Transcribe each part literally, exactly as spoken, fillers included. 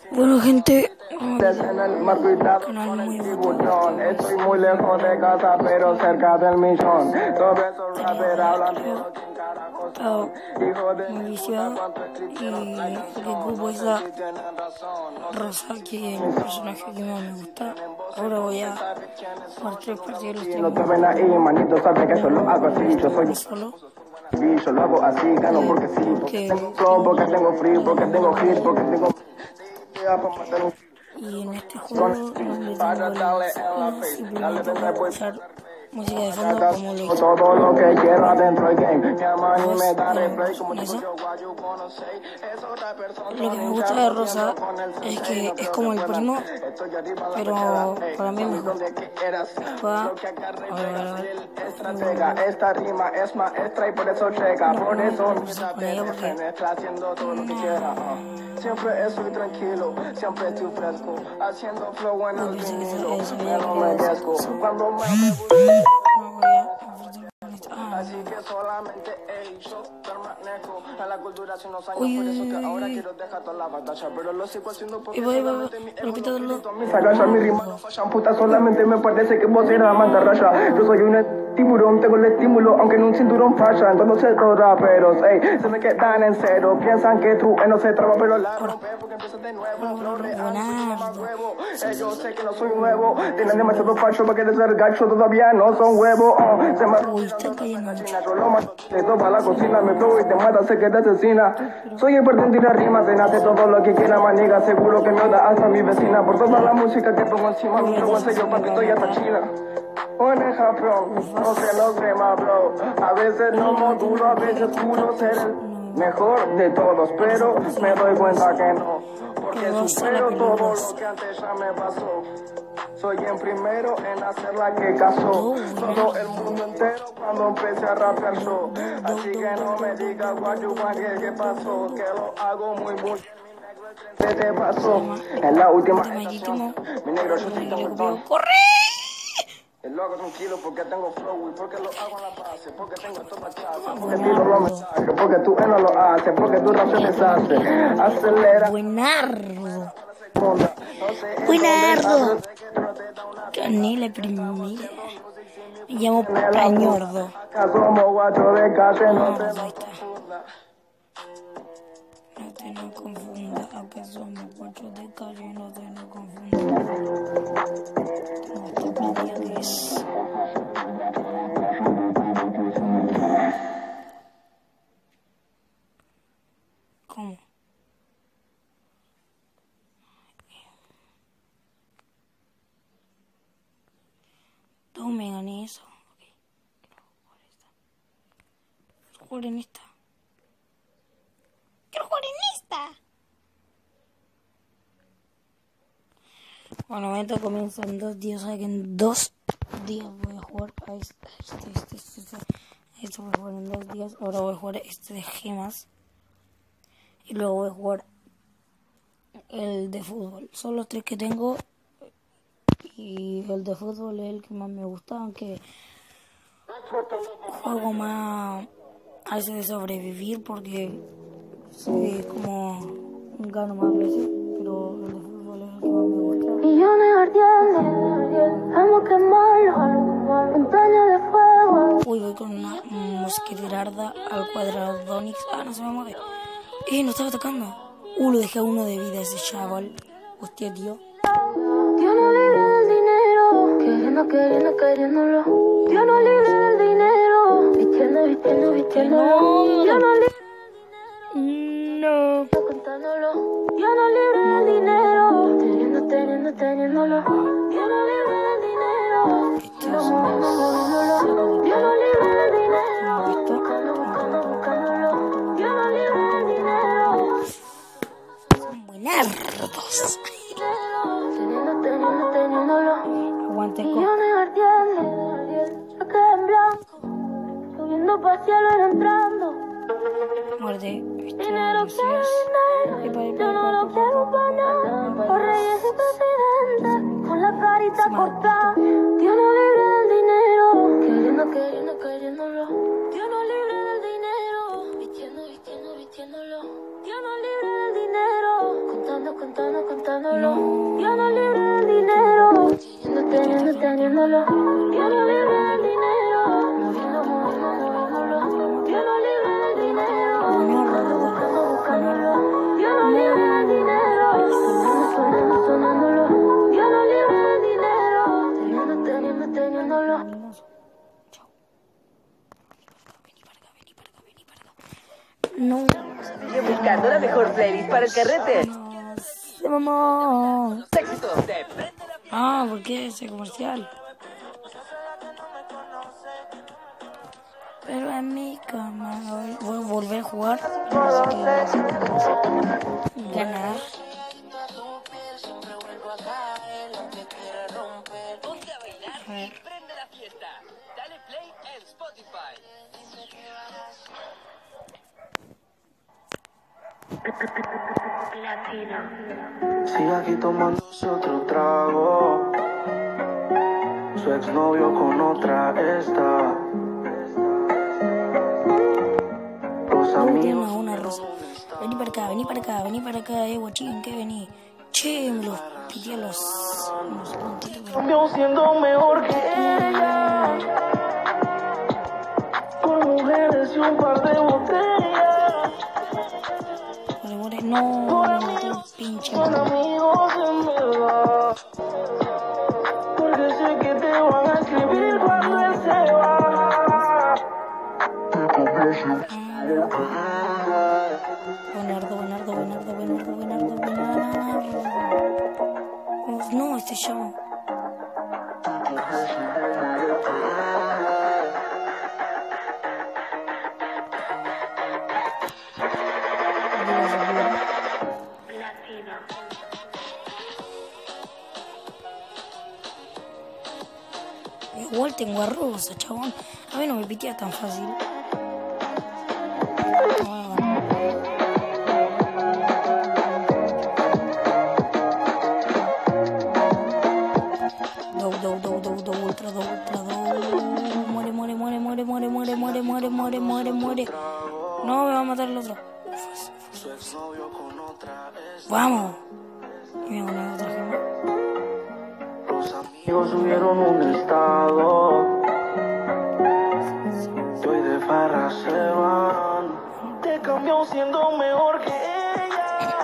Bueno, gente, Más cuidado con el tiburón. Estoy muy lejos de casa, pero cerca del millón. Sobre esos rappers hablan, pero sin carajos son. Hijo de muy viciado y el grupo esa Rosa, que es el personaje que más me gusta. Ahora voy a jugar tres partidos de no los te ven ahí, manito, sabe que yo lo hago así. Yo soy solo. y yo lo hago así, gano porque sí. Porque tengo flow, porque tengo free, porque tengo hit, porque tengo... Y en este juego donde tengo el simplemente voy a escuchar música de fondo como lo hice. Todo lo que quiero adentro del game. Llama y me da Pues, replay como bueno, digo eso. yo, guayu, conoce. Es otra persona. Lo que me gusta de Rosa es que es como el primo, pero para mí es mejor. Va, a ver, a ver, a ver. Estratega, esta rima es maestra y por eso checa. No, Por no, eso no mi sé rap con ella porque penetra haciendo todo lo que quiera. Siempre estoy tranquilo, siempre estoy fresco. Haciendo flow en yo el pensé que vinilo. se, se Me veía lo que era esa merezco. cosa. Cuando me No voy a enfrentarme con esto. Ah, Así que solamente ey, yo permanezco en la cultura hace unos años. uy, Por eso uy, que uy, ahora uy. quiero dejar toda la batalla. Pero lo sigo haciendo porque Y voy, voy, voy. solamente mi ego Repítelo. mis agallas, mi rima no fallan, puta. Solamente me parece que vos eras mantarraya. Yo soy un tiburón, tengo el estímulo, aunque en un cinturón falla. Entonces los raperos, ey, se me quedan en cero. Piensan que tú eh, no se traba, pero la rompe porque empiezas de nuevo. Flow real, más huevo. Eh, yo sé que no soy nuevo. Tienen demasiado facho para querer ser gacho. Todavía no son huevos. Oh, se me Uy, está cayendo mucho. yo lo mato, te topa la cocina, me flow y te mata, sé que te asesina. Soy experto en tirar rimas, en hacer todo lo que quiera, maniga. Seguro que me oda hasta mi vecina. Por toda la música que pongo encima, mi flow en serio, papi, estoy hasta China. Un ejemplo, no se lo crema, bro. A veces no modulo, a veces juro ser el mejor de todos, pero me doy cuenta que no. Porque supero todo lo que antes ya me pasó. Soy el primero en hacer la que casó todo el mundo entero cuando empecé a rapear yo. Así que no me digas guayu guayu que pasó, que lo hago muy muy. ¿Qué te pasó? En la última estación, mi negro yo soy tan montón. ¡Corre! Lo hago tranquilo porque tengo flow y porque lo hago en la base, porque tengo toda la clase, porque tiro los mensajes, porque tú no lo haces, porque tu rap se deshace, acelera. Buenardo. Buenardo. Canela primera. Me llamo Pañordo. Somos guachos de calle, no Ah, te pues ahí nos está. confunda. No te no confunda, aunque somos cuatro de calle, no te no confunda. Tengo esta plantilla que es... ¿Cómo? Todo me gané eso. Ok. Quiero jugar en esta. Quiero jugar en esta. Bueno, esto comienza en dos días, o sea que en dos días voy a jugar a este, este, este, este, este. Esto voy a jugar en dos días. Ahora voy a jugar este de gemas. Y luego voy a jugar el de fútbol. Son los tres que tengo. Y el de fútbol es el que más me gusta, aunque juego más a ese de sobrevivir porque soy como gano más veces, pero el de fútbol es el que más me gusta. Millones ardiendo, vamos a quemarlo, montaña de fuego. Uy, voy con una mosqueterarda al cuadrado Onix. Ah, no se me mueve. Eh, no estaba atacando. Uh, lo dejé a uno de vida ese chaval. Hostia, tío. Dios no libre del dinero, queriendo, queriendo, queriéndolo. Dios no libre del dinero, vistiendo, vistiendo, vistiéndolo. Dios no libre No. contándolo. Dios no libre del dinero, teniendo, teniendo, teniéndolo. Dios no libre del dinero, no moviendo, moviéndolo. Dios no libre del dinero, buscando, buscando, buscándolo. Dios no libre del dinero. Son buenardos. Teniendo, teniendo, teniéndolo. Aguante con. Millones ardiendo, yo quedé en blanco. Subiendo pa' cielo y entrando. Muerde. Dinero quiero dinero, yo no lo quiero para nada. Los reyes y presidentes, con la carita cortada. Dios no libre del dinero, queriendo, queriendo, queriéndolo. Dios no libre del dinero, vistiendo, vistiendo, vistiéndolo. Dios no libre del dinero, contando, contando, contando, contándolo. Yo no libre del dinero, teniendo, teniendo, teniéndolo. Yo no libre del dinero, moviendo, moviendo, moviéndolo. Yo no libre del dinero, buscando, buscándolo. Yo no libre del dinero, sonando, sonando, sonándolo. Yo no libre del dinero, teniendo, teniendo, teniéndolo. No. Buscando la mejor playlist para el carrete. No sé, mamá. Los éxitos de Prende la Fiesta. Ah, ¿por qué ese comercial? Pero en mi cama hoy voy a volver a jugar. Ganar. Ponte a bailar y prende la fiesta. Dale play en Spotify. Sigue aquí tomándose otro trago. Su exnovio con otra está. Los No tiene amigos. una rosa. Vení para acá, vení para acá, vení para acá, eh, guachín, que vení. Che, me los pillé a los... unos puntitos. Cambió siendo mejor que ella. Con mujeres y un par de botellas. More, more, no, me metí un pinche. Son amigos en verdad. Porque sé que te van a escribir cuando él se va. Buenardo, buenardo, buenardo, buenardo, buenardo, buenardo. Oh, no, este show. Igual tengo a Rosa, chabón. A mí no me pitea tan fácil. Ah, do, do, do, do, do, ultra, do, ultra, do. Muere, muere, muere, muere, muere, muere, muere, muere, muere, muere, muere. No, me va a matar el otro. Vamos. Y me gané otra gema. Los amigos subieron un estado. Y hoy de farra se van. Te cambió siendo mejor que ella.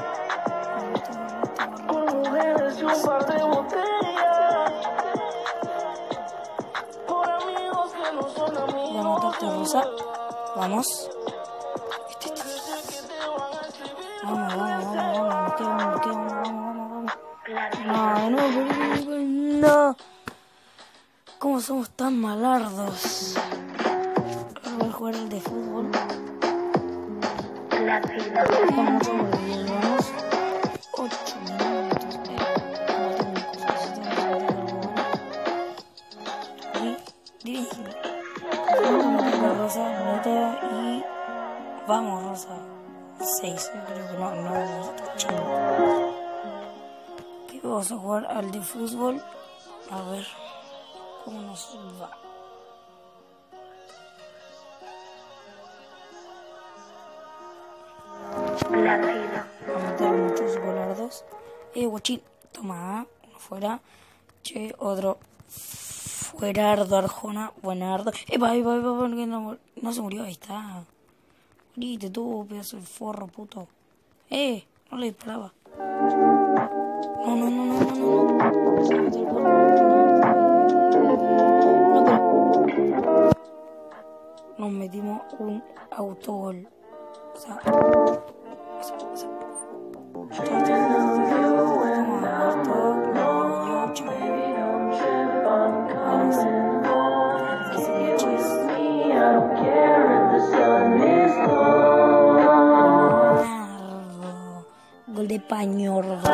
Con mujeres y un par de botellas. Por amigos que no son amigos. Voy a matarte, Rosa. Vamos. Vamos, vamos, vamos, vamos. Me quedo uno, me quedo uno. Vamos, vamos, vamos. No, no, no. ¿Cómo somos tan malardos? Ahora voy a jugar el de fútbol. Vamos, vamos. ocho minutos. Y dirige. Rosa, mete y vamos, Rosa. seis, creo que no, no, no. ¿Qué vamos a jugar al de fútbol? A ver cómo nos va. Vamos a meter muchos golardos. Eh, guachín, toma, uno fuera. Che, otro fuerardo, Arjona, buenardo. Epa, epa, epa, porque no, no se murió, ahí está. Morite tú, pedazo de forro, puto. Eh, no le disparaba. No, no, no, no, no, no. No, pero nos metimos un autogol. O sea, o sea, o sea. Chao, chao. Vamos a ver todo. No, yo, chao. Vamos. Gol de pañorda.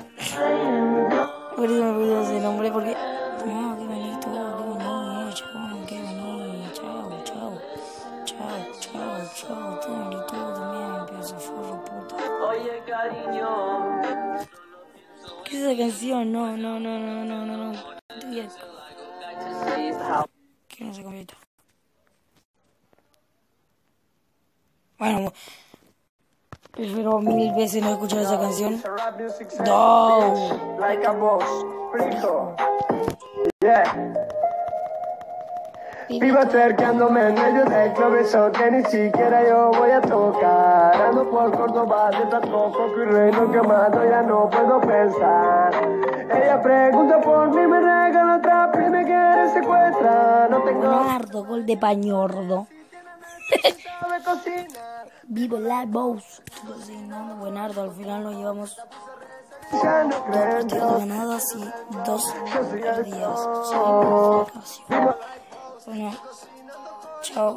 Por eso me olvidó ese nombre porque... No, qué bonito, qué bonito, chao, qué bonito, chao, chao, chao, chao, chao, qué bonito también, pedazo de forro, puta. Oye, cariño. ¿Qué es esa canción? No, no, no, no, no, no, no. ¿Qué no se completa? Bueno, Prefiero mil veces no escuchar esa canción. No. Like a boss, frijo. Yeah. Vivo acercándome en medio del club, eso que ni siquiera yo voy a tocar. Ando por Córdoba, de Tatoco, y reino quemado, ya no puedo pensar. Ella pregunta por mí, me regala trap y me quiere secuestrar. No tengo Buenardo, gol de Pañordo. sabe cocinar. Vive la voz. Cocinando Buenardo, al final nos llevamos Ya no dos creo en partidos Dios. ganados y dos Yo soy el perdidos. Dios. Vivo Bueno, chao,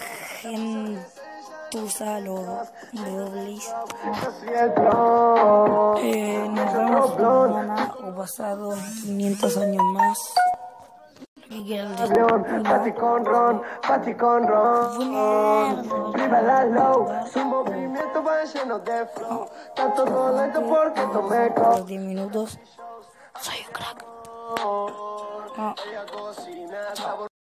gentuza, los dobles. yo soy el Dios. Eh, nos vemos mañana o pasado quinientos años más. Lo que quieran decir. León, Pati con ron, Pati con ron. Buenardo. Viva la low, su movimiento va lleno de flow. Tanto no lento porque tomé A los con. diez minutos. Soy un crack. Ah. Ella cocina sabor.